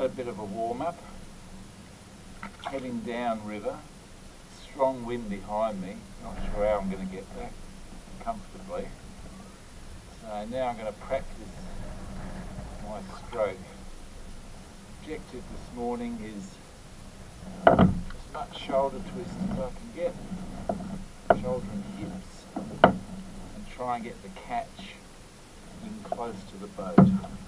bit of a warm-up, heading down river, strong wind behind me, not sure how I'm going to get back comfortably. So now I'm going to practice my stroke. Objective this morning is as much shoulder twist as I can get, shoulder and hips, and try and get the catch in close to the boat.